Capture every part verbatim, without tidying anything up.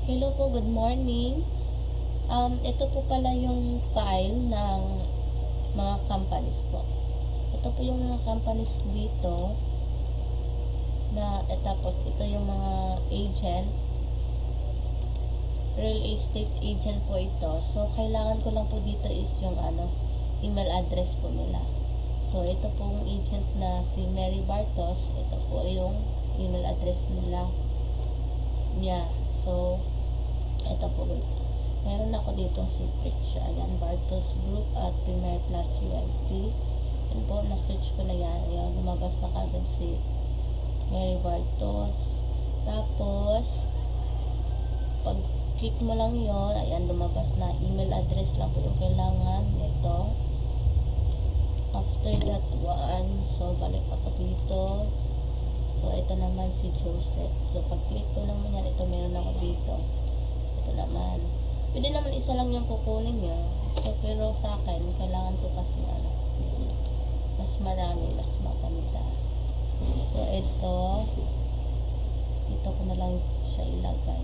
Hello po, good morning. Um, ito po pala yung file ng mga companies po. Ito po yung mga companies dito na eh, tapos ito yung mga agent, real estate agent po ito. So kailangan ko lang po dito is yung ano, email address po nila. So ito po yung agent na si Mary Bartos. Ito po yung email address nila niya. So ito po, meron ako dito secret siya. Ayan, Bartos Group at Premier Plus Realty. Yan po, na-search ko na yan. Ayan, lumabas na kagad si Mary Bartos. Tapos, pag-click mo lang yon, ayan, lumabas na. Email address lang po yung kailangan nito. After that one, so balik ako dito. So, ito naman si Joseph. So, pag-click ko naman yan, ito meron ako dito. Ito naman. Pwede naman isa lang yung kukunin nyo. So, pero sa akin, kailangan ko kasi ano, mas marami, mas maganda. So, ito, dito ko na lang siya ilagay.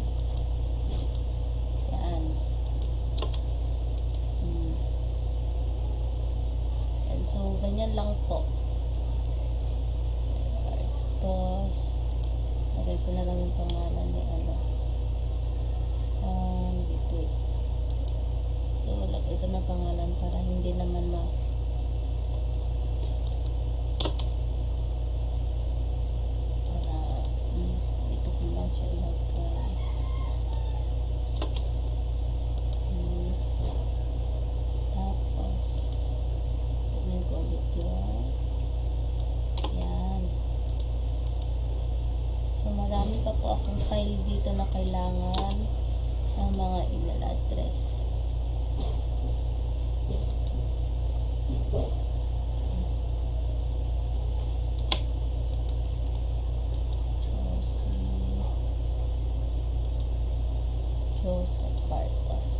Yan. Hmm. And so, ganyan lang po. Tapos, lagay ko na lang yung pangalan ni ano. Um, wait. So, lagay ko na pangalan para hindi naman ma para hmm, dito ko lang siya ilagay. Hmm. Tapos, tignan ko ulit yun. Yan. So, marami pa po akong file dito na kailangan ng mga email address. Joseph Bartos.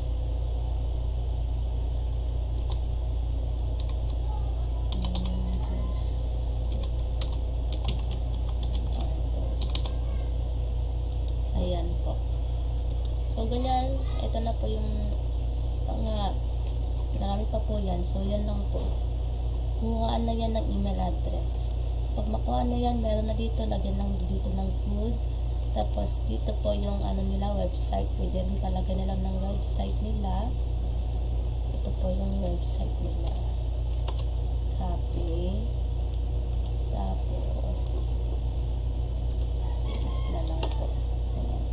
Ayan po. So, ganyan. Ito na po yung mga marami pa po yan. So, yan lang po. Kuhaan na yan ng email address. Pag makuha na yan, meron na dito. Lagyan lang dito ng good. Tapos, dito po yung ano nila, website. Pwede rin palagay nila ng website nila. Ito po yung website nila. Copy. Tapos, is na lang po. Ayan.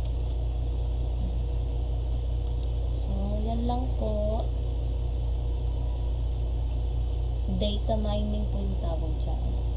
So, yan lang po. Data mining po yung tawag dyan.